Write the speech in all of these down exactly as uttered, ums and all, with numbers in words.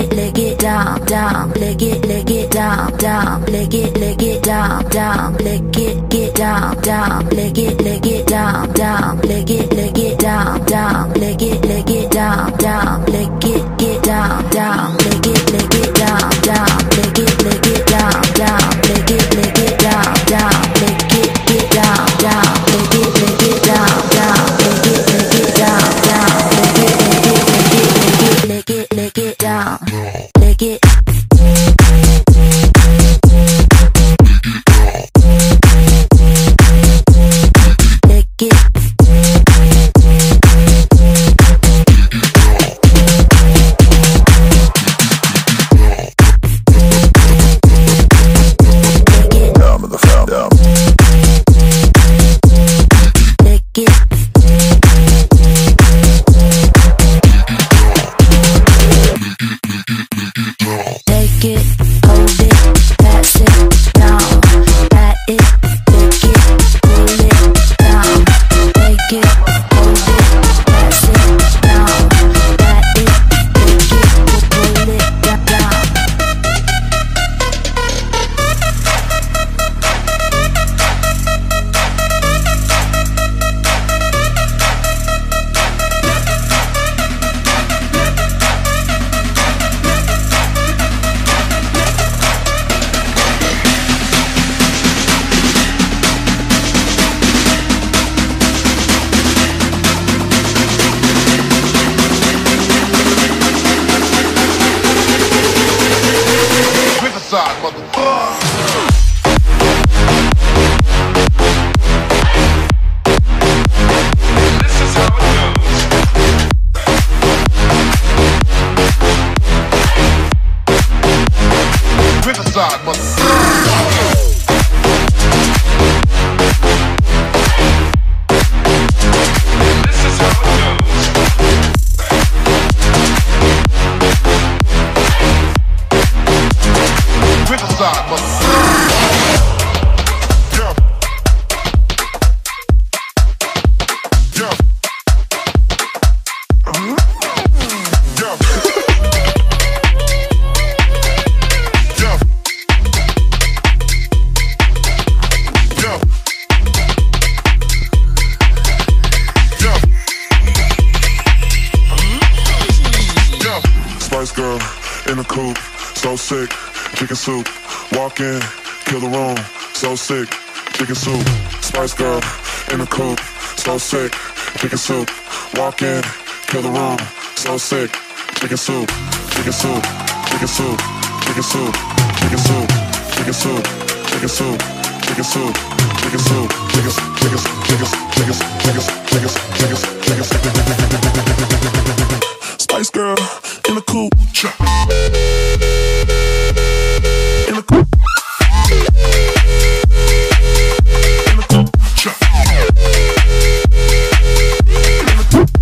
it, lick it down, down, lick it, lick it down, down, lick it, lick it down, down, lick it, get down, down, lick it, lick it down, down, lick it, lick it down, down, lick it, lick it down, down, lick it, get down, down, lick it, lick it down, down, lick it, lick it down, down, lick it, lick it down, down, lick it, get down, down, lick it, lick it down, down, lick it, lick it down, down, lick it, lick it, lick it, lick it, lick it down, lick it. Chicken soup, walk in, kill the room, so sick. Chicken soup, Spice Girl in the coupe, so sick. Chicken soup, walk in, kill the room, so sick. Chicken soup, chicken soup, chicken soup, chicken soup, chicken soup, chicken soup, chicken soup, chicken soup, chicken soup, chicken, chicken, chicken, chicken, chicken, chicken, chicken, chicken. Spice Girl in the coupe. In the coupe. In the coupe. In the coupe.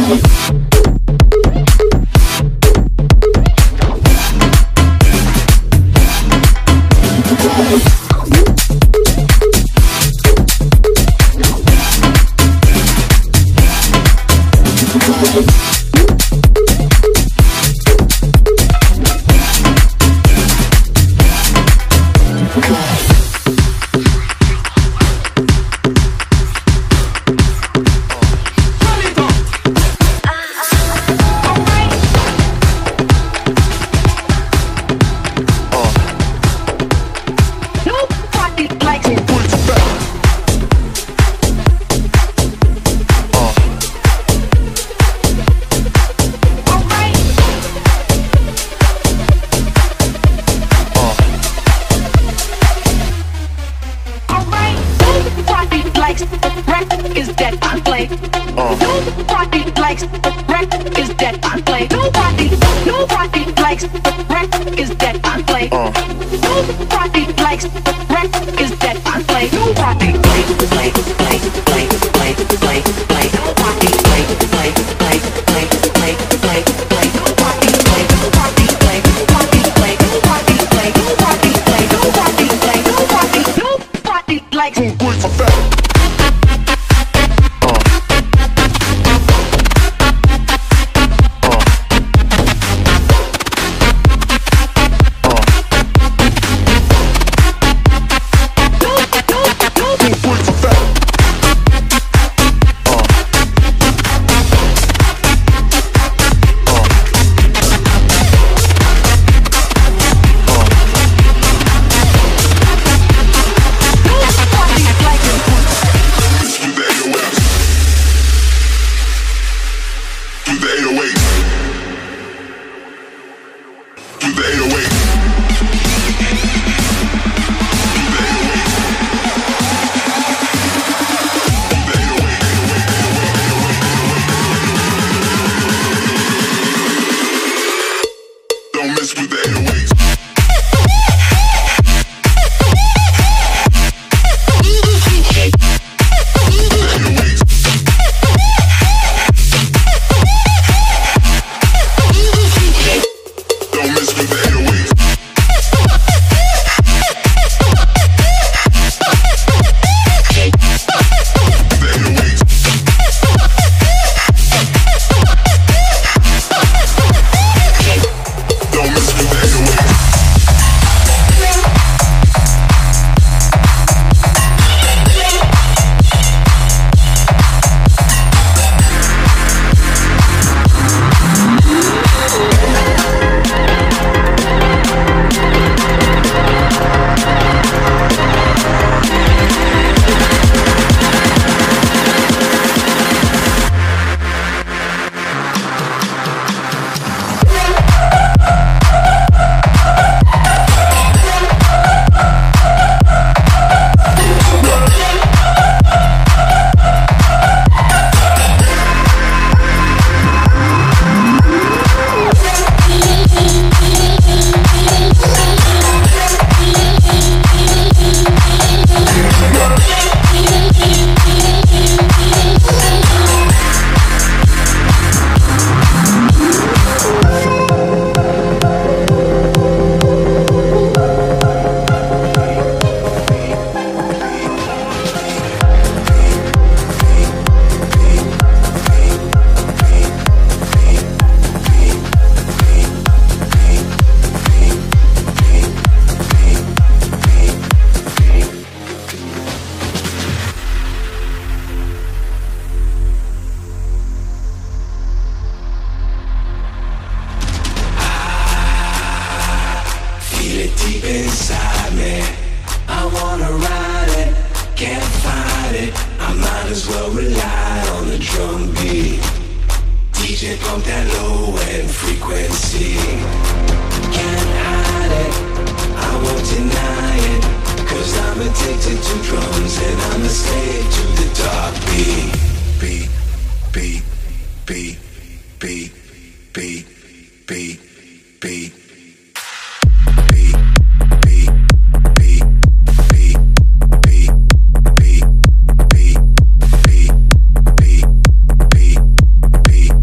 beat,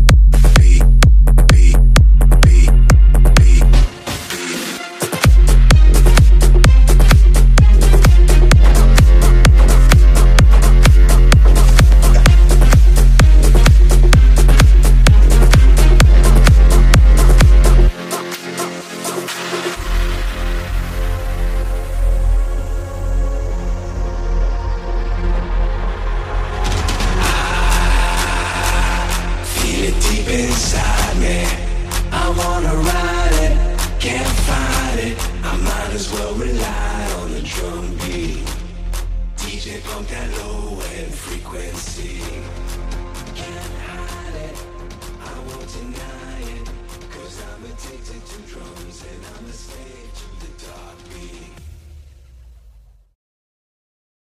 inside me. I wanna ride it, can't fight it. I might as well rely on the drum beat. D J pump that low end frequency. Can't hide it, I won't deny it, 'cause I'm addicted to drums and I'm a slave.